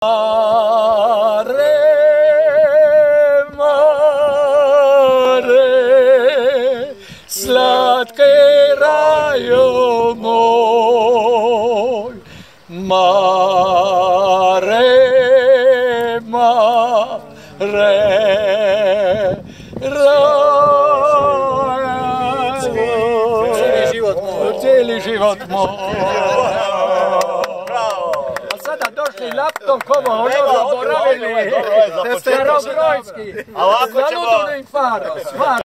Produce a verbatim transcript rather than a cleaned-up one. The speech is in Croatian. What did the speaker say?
Mare, slatki rajo moj, Mare, Mare, Cijeli život moj. Cijeli život moj. A sada došli laptop, kovo, ono zaboravili. Starogrojski. Za ludovni faro.